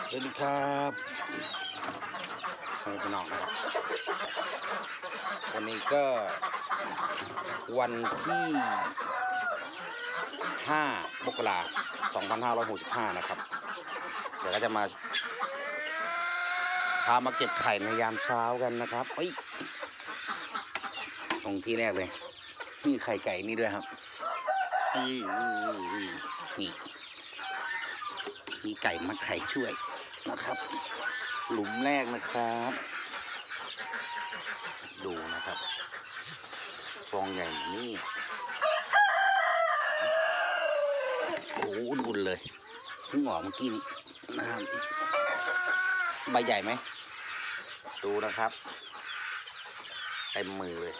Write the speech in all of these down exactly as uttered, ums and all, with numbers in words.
สวัสดีครับพี่น้องนะครับวันนี้ก็วันที่ห้ามกราคมสองพันห้าร้อยหกสิบห้านะครับเดี๋ยวเราจะมาพามาเก็บไข่ในยามเช้ากันนะครับเฮ้ยตรงที่แรกเลยมีไข่ไก่นี่ด้วยครับนี่นี่มีไก่มาไข่ช่วยนะครับหลุมแรกนะครับดูนะครับฟองใหญ่นี่โอ้ดุนเลยเพิ่งออกเมื่อกี้นี้นะครับใบใหญ่ไหมดูนะครับเต็มมือเลย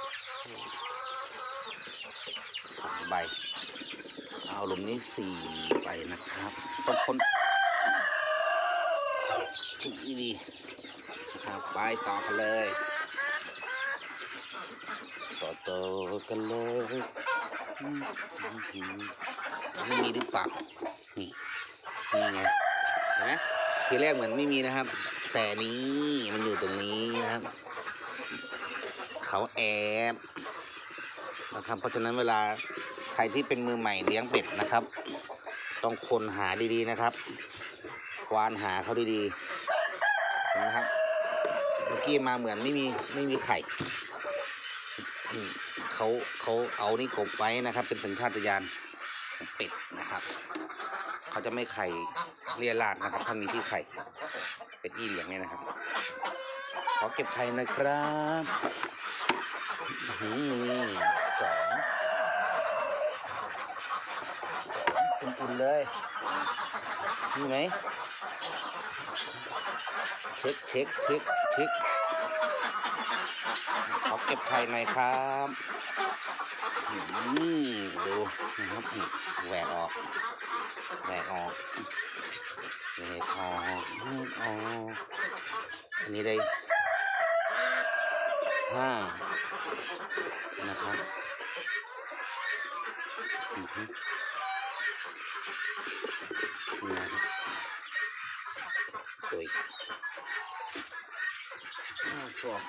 สองใบเอาหลุมนี้สี่ใบนะครับต้นคนถึงดีนะครับไปต่อกันเลยต่อต่อกันเลยไม่มีหรือเปล่านี่นี่ไงเห็นไหมทีแรกเหมือนไม่มีนะครับแต่นี้มันอยู่ตรงนี้นะครับเขาแอบนะครับเพราะฉะนั้นเวลาใครที่เป็นมือใหม่เลี้ยงเป็ดนะครับต้องคนหาดีๆนะครับควานหาเขาดีๆนะครับเมื่อกี้มาเหมือนไม่มีไม่มีไข่เขาเขาเอานี่กบไว้นะครับเป็นสัญชาตญาณของเป็ดนะครับเขาจะไม่ไข่เลี่ยราดนะครับถ้ามีที่ไข่เป็ดอีเหลียงเนี่ยนะครับขอเก็บไข่นะครับนี่สองอุ่นๆเลยนี่ไหมเช็คเช็คเช็คเช็คขอเก็บไข่หน่อยครับดูนะครับแหวกออกแหวกออกแหวกออกแหวกออกอันนี้ได้ห้านะครับนะครับสวยสอง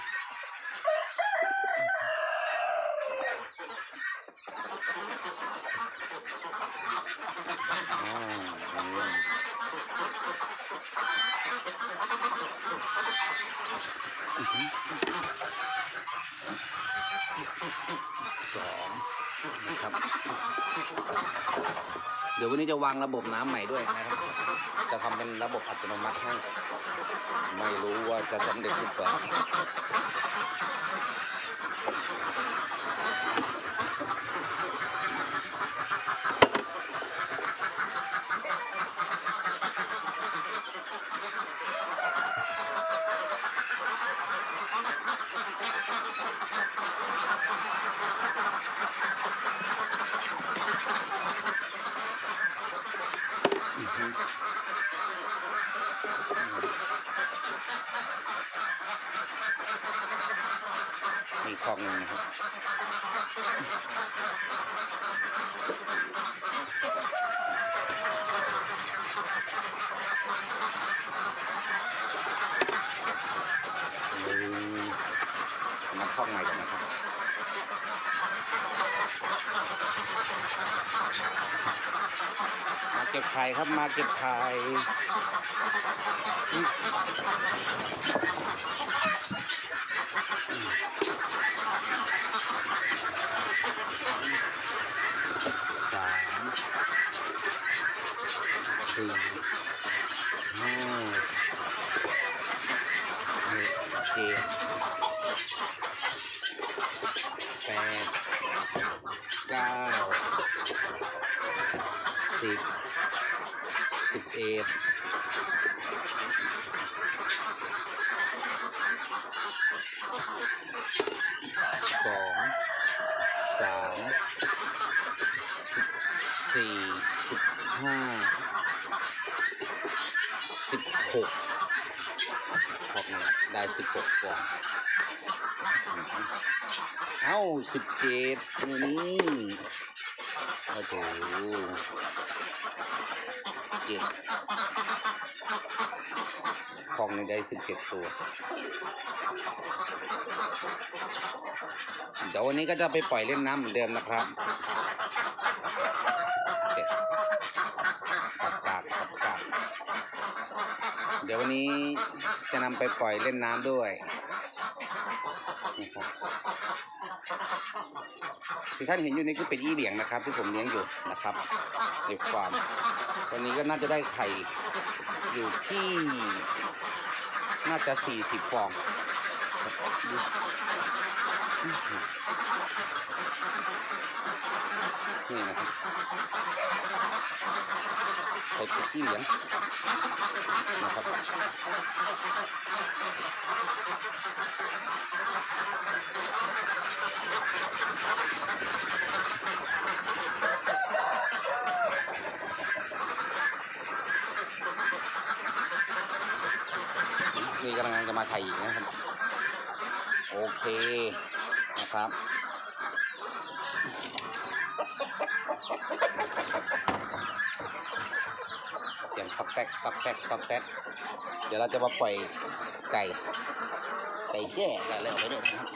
สองนะครับเดี๋ยววันนี้จะวางระบบน้ำใหม่ด้วยนะครับจะทำเป็นระบบอัตโนมัติให้ไม่รู้ว่าจะสำเร็จหรือเปล่ามีคลองหนึ่งนะครับมาคลองใหม่กันนะครับมาเก็บไข่ครับมาเก็บไข่สามสี่ห้าหกเจ็ดแปดเก้าสิบสิบเอ็ดสองสามสี่สิบห้าสิบหกพอกนี้ได้สิบหกฟองเอ้าสิบเจ็ดนี่โอ้โหเจ็ดวันนี้ได้สิบเจ็ดตัวเดี๋ยววันนี้ก็จะไปปล่อยเล่นน้ำเหมือนเดิมนะครับเด็ดกับกากกับกากเดี๋ยววันนี้จะนำไปปล่อยเล่นน้ำด้วยนะครับที่ท่านเห็นอยู่นี่คือเป็นอีเหลียงนะครับที่ผมเลี้ยงอยู่นะครับในฟาร์มวันนี้ก็น่าจะได้ไข่อยู่ที่น่าจะสี่สิบฟองนี่นะครับไข่เป็ดอีเหลียงนะครับนี่กำลังจะมาไข่อีกนะครับโอเคนะครับเสียงตอกแตกตอกแตกตอกแตกเดี๋ยวเราจะมาปล่อยไก่ไก่แจ้ไก่อะไรออกไปด้วยนะครับ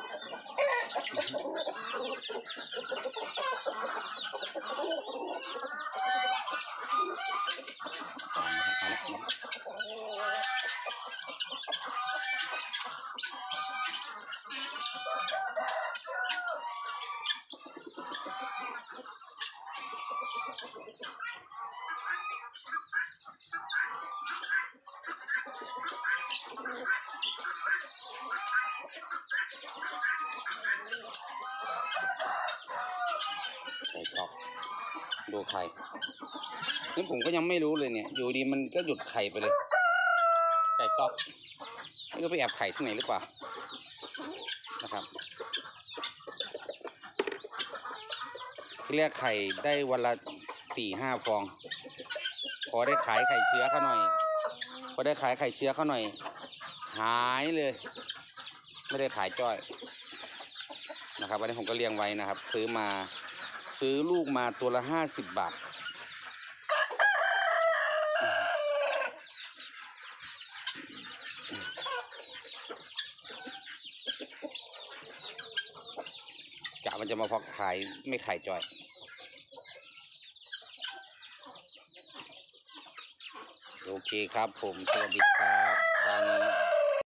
ไก่ตอกดูไข่นี่ผมก็ยังไม่รู้เลยเนี่ยอยู่ดีมันก็หยุดไข่ไปเลยไก่ตอกไม่รู้ไปแอบไข่ที่ไหนหรือเปล่านะครับที่แรกไข่ได้วันละสี่ห้าฟองพอได้ขายไข่เชื้อเขาหน่อยพอได้ขายไข่เชื้อเขาหน่อยหายเลยไม่ได้ขายจ้อยนะครับวันนี้ผมก็เลี้ยงไว้นะครับซื้อมาซื้อลูกมาตัวละห้าสิบบาทกะมันจะมาพอขายไม่ขายจ้อยโอเคครับผมสวัสดีครับตอนนี้